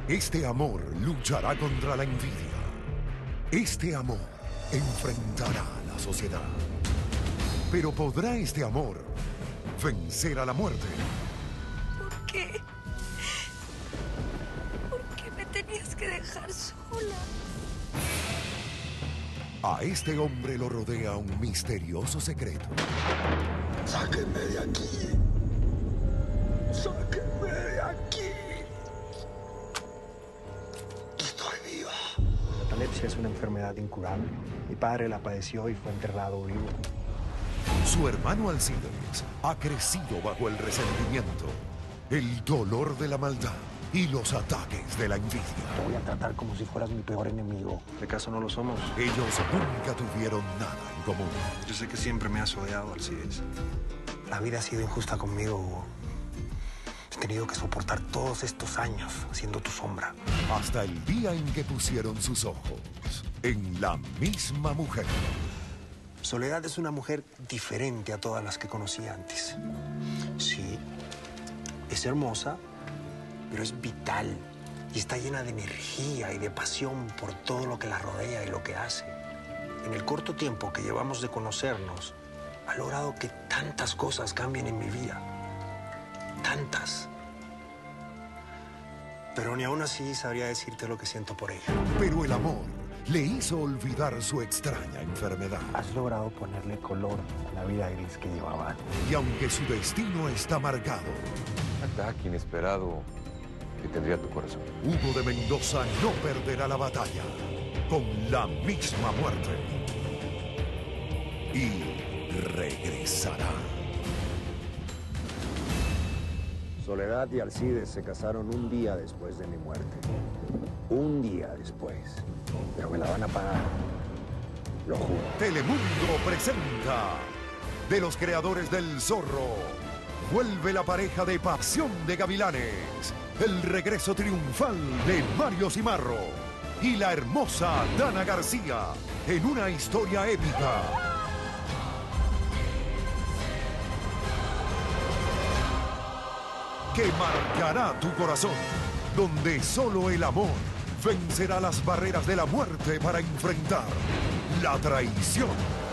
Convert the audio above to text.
Este amor luchará contra la envidia. Este amor enfrentará a la sociedad. Pero ¿podrá este amor vencer a la muerte? ¿Por qué? ¿Por qué me tenías que dejar sola? A este hombre lo rodea un misterioso secreto. ¡Sáquenme de aquí! ¡Sáquenme de aquí! ¡Estoy viva! La epilepsia es una enfermedad incurable. Mi padre la padeció y fue enterrado vivo. Su hermano Alcides ha crecido bajo el resentimiento, el dolor de la maldad y los ataques de la envidia. Te voy a tratar como si fueras mi peor enemigo. ¿De caso no lo somos? Ellos nunca tuvieron nada en común. Yo sé que siempre me has odiado, Alcides. La vida ha sido injusta conmigo, Hugo. He tenido que soportar todos estos años siendo tu sombra. Hasta el día en que pusieron sus ojos en la misma mujer. Soledad es una mujer diferente a todas las que conocí antes. Sí, es hermosa, pero es vital y está llena de energía y de pasión por todo lo que la rodea y lo que hace. En el corto tiempo que llevamos de conocernos, ha logrado que tantas cosas cambien en mi vida. Tantas. Pero ni aún así sabría decirte lo que siento por ella. Pero el amor le hizo olvidar su extraña enfermedad. Has logrado ponerle color a la vida gris que llevaba. Y aunque su destino está marcado, Ataque inesperado que tendría tu corazón. Hugo de Mendoza no perderá la batalla con la misma muerte. Y regresará. Soledad y Alcides se casaron un día después de mi muerte. Un día después. Pero me la van a pagar. Lo juro. Telemundo presenta, de los creadores del Zorro, vuelve la pareja de Pasión de Gavilanes, el regreso triunfal de Mario Cimarro y la hermosa Dana García en una historia épica. Que marcará tu corazón, donde solo el amor vencerá las barreras de la muerte para enfrentar la traición.